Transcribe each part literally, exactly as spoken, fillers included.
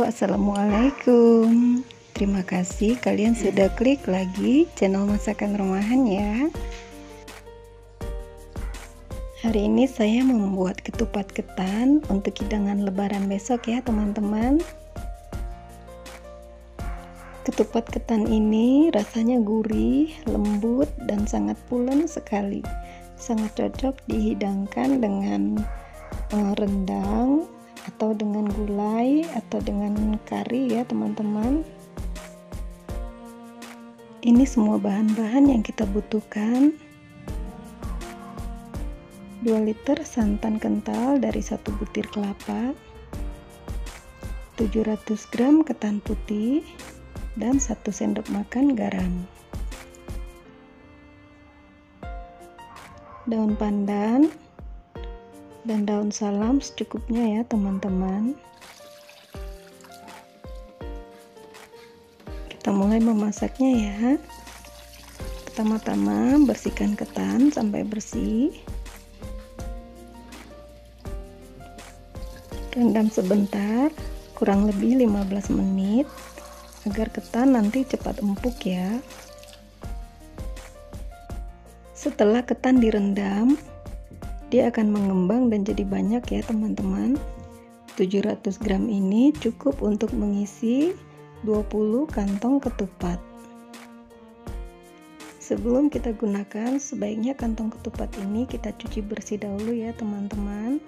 Assalamualaikum. Terima kasih kalian sudah klik lagi channel masakan rumahan ya. Hari ini saya membuat ketupat ketan untuk hidangan lebaran besok ya teman-teman. Ketupat ketan ini rasanya gurih, lembut, dan sangat pulen sekali. Sangat cocok dihidangkan dengan uh, rendang atau dengan gulai atau dengan kari ya teman-teman. Ini semua bahan-bahan yang kita butuhkan: dua liter santan kental dari satu butir kelapa, tujuh ratus gram ketan putih, dan satu sendok makan garam. Daun pandan dan daun salam secukupnya ya teman-teman. Kita mulai memasaknya ya. Pertama-tama bersihkan ketan sampai bersih. Rendam sebentar, kurang lebih lima belas menit, agar ketan nanti cepat empuk ya. Setelah ketan direndam, dia akan mengembang dan jadi banyak ya teman-teman. tujuh ratus gram ini cukup untuk mengisi dua puluh kantong ketupat. Sebelum kita gunakan, sebaiknya kantong ketupat ini kita cuci bersih dahulu ya teman-teman.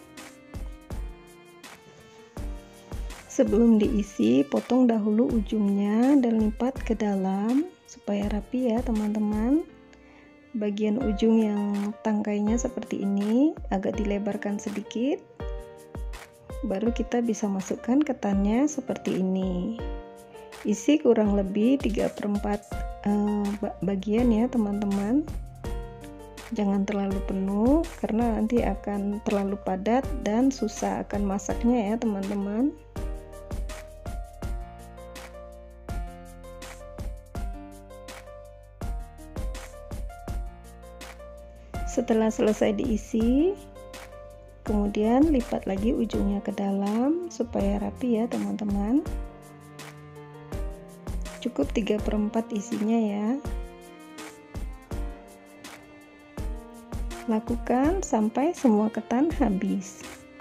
Sebelum diisi, potong dahulu ujungnya dan lipat ke dalam supaya rapi ya teman-teman. Bagian ujung yang tangkainya seperti ini agak dilebarkan sedikit, baru kita bisa masukkan ketannya seperti ini. Isi kurang lebih tiga per empat eh, bagian ya teman-teman. Jangan terlalu penuh karena nanti akan terlalu padat dan susah akan masaknya ya teman-teman. Setelah selesai diisi, kemudian lipat lagi ujungnya ke dalam supaya rapi ya teman-teman. Cukup tiga per empat isinya ya. Lakukan sampai semua ketan habis.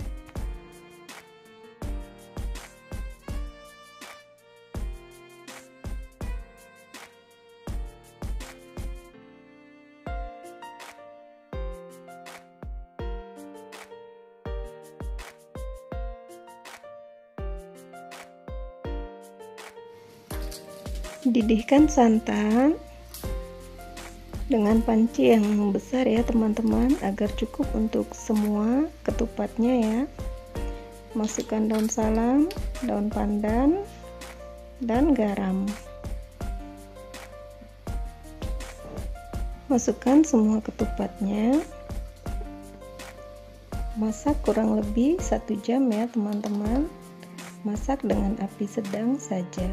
Didihkan santan dengan panci yang besar ya teman-teman, agar cukup untuk semua ketupatnya ya. Masukkan daun salam, daun pandan, dan garam. Masukkan semua ketupatnya. Masak kurang lebih satu jam ya teman-teman. Masak dengan api sedang saja.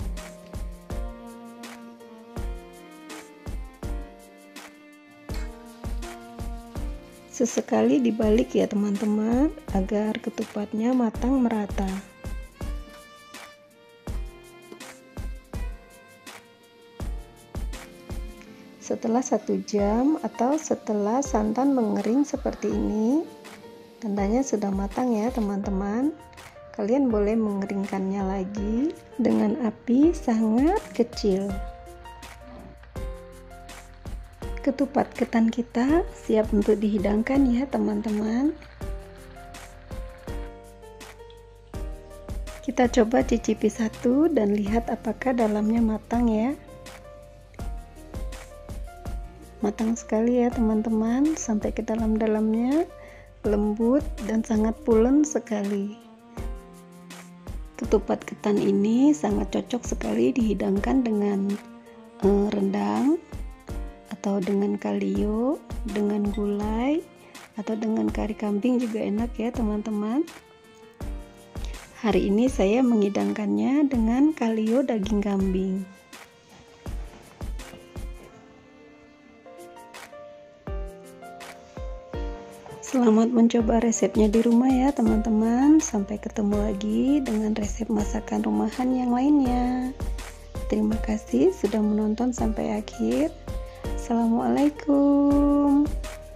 Sesekali dibalik ya teman-teman, agar ketupatnya matang merata. Setelah satu jam atau setelah santan mengering seperti ini, tandanya sudah matang ya teman-teman. Kalian boleh mengeringkannya lagi dengan api sangat kecil. Ketupat ketan kita siap untuk dihidangkan ya teman-teman. Kita coba cicipi satu dan lihat apakah dalamnya matang ya. Matang sekali ya teman-teman, sampai ke dalam-dalamnya, lembut dan sangat pulen sekali. Ketupat ketan ini sangat cocok sekali dihidangkan dengan eh, rendang, atau dengan kalio, dengan gulai, atau dengan kari kambing juga enak ya teman-teman. Hari ini saya menghidangkannya dengan kalio daging kambing. Selamat mencoba resepnya di rumah ya teman-teman. Sampai ketemu lagi dengan resep masakan rumahan yang lainnya. Terima kasih sudah menonton sampai akhir. Assalamualaikum.